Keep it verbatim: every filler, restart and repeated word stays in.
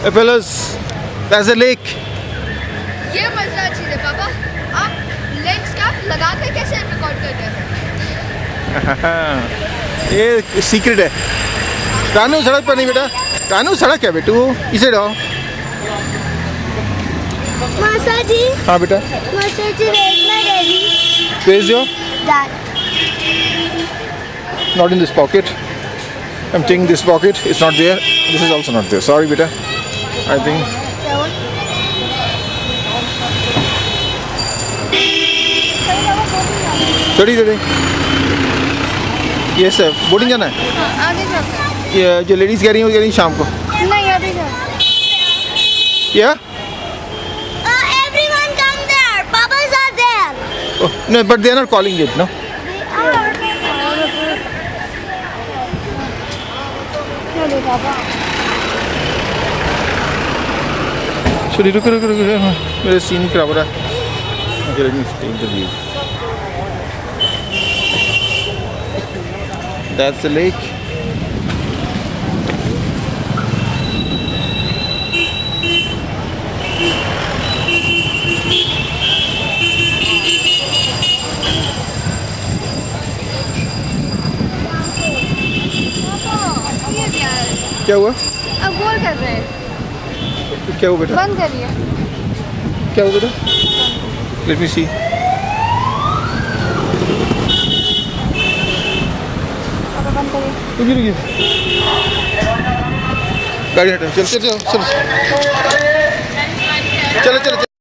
Hey fellas, there's a lake. ये मजेदार चीज़ है पापा, आप लेंस कैप लगा के कैसे रिकॉर्ड करते हैं? ये सीक्रेट है। कानू सड़क पर नहीं बेटा, कानू सड़क है बेटू, इसे रहो। मासा जी। हाँ बेटा। मासा जी, where's my daddy? Where's your? Dad. Not in this pocket. I'm taking this pocket. It's not there. This is also not there. Sorry beta. I think. चढ़ी चढ़ी। Yes sir. बोटिंग जाना है? आगे जाते हैं। ये जो लेडीज कह रही हैं वो कह रही हैं शाम को। नहीं अभी जाते हैं। Yeah? Uh, everyone come there. Papas are there. Oh, no, but they are not calling it, no? चलिए रुको रुको रुको मेरे सीन ही खराब हो रहा है। Okay, let me take the view. That's the lake. क्या हुआ? अब गोल कर रहे हैं। क्या हुआ बेटा? बंद करिए। क्या हुआ बेटा? Let me see. अब बंद करिए। रुकिए रुकिए। गाड़ी हटाओ, चल चल चल चल चलो चलो।